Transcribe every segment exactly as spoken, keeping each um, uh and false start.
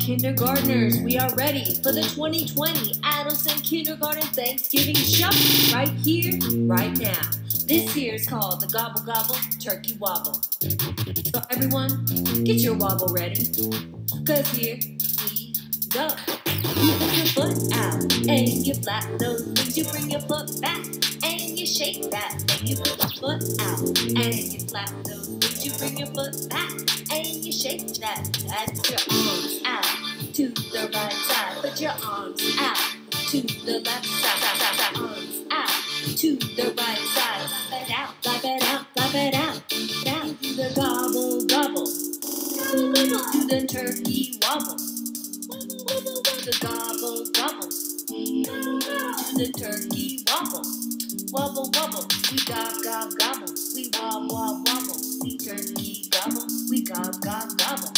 kindergartners, we are ready for the twenty twenty Addison Kindergarten Thanksgiving Show right here, right now. This here is called the Gobble Gobble Turkey Wobble. So everyone, get your wobble ready, cause here we go. You put your foot out and you flap those wings. You bring your foot back and you shake that thing. You put your foot out and you flap those wings. You bring your foot back and you shake that. Put your arms out to the right side. Put your arms out to the left side. Arms out to the right side. Flap it out, flap it out, flap it out. Down to the gobble gobble. To the turkey wobble. The gobble gobble. To the turkey wobble. Wobble wobble. We gob gob gobble. We wob wob wobble. We turkey gobble. We gob gob gobble.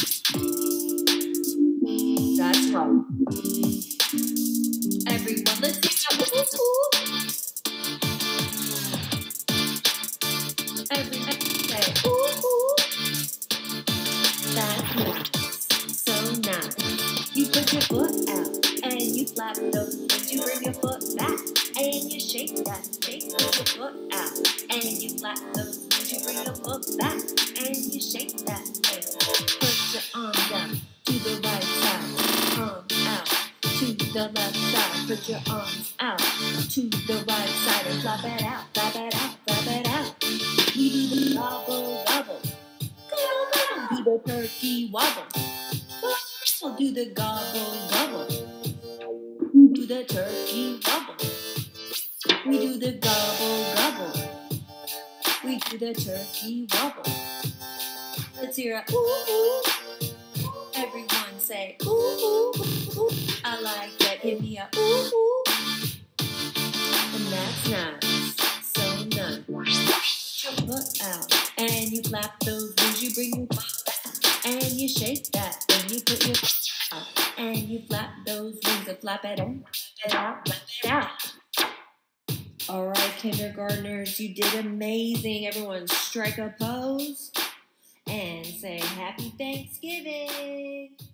That's right. Everyone, let's sing out. Ooh, ooh. Everyone say ooh ooh. That's nice. So nice. You put your foot out and you flap those wings. You bring your foot back and you shake that. Shake put your foot out and you flap those wings. You bring your foot back and you shake that. Put your arms out to the right side. Arms out to the left side. Put your arms out to the right side and flap it out. Flap it out. Flap it out. We do the gobble gobble. Gobble. Do the turkey wobble. We'll do the gobble gobble. We do the turkey wobble. We do the gobble gobble. We do the turkey wobble. Let's hear it. Ooh ooh. Everyone say ooh ooh ooh. I like that. Give me a ooh ooh. And that's nice. So nice. Put your foot out and you flap those wings. You bring your foot back and you shake that. Then you put your foot out and you flap those wings and flap it out, flap it out, flap it out. All right, kindergartners, you did amazing. Everyone strike a pose and say Happy Thanksgiving.